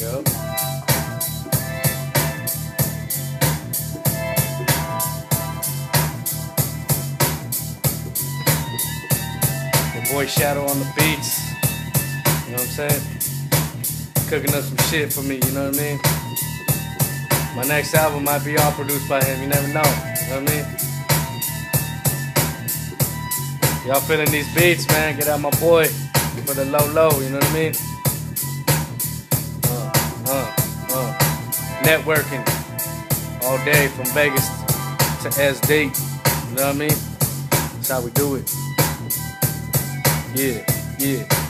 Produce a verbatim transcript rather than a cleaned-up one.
Yup. Your boy Shadow on the beats. You know what I'm saying? Cooking up some shit for me, you know what I mean? My next album might be all produced by him, you never know. You know what I mean? Y'all feeling these beats, man? Get out my boy for the low low, you know what I mean? Uh, uh, uh. Networking all day from Vegas to S D. You know what I mean? That's how we do it. Yeah, yeah.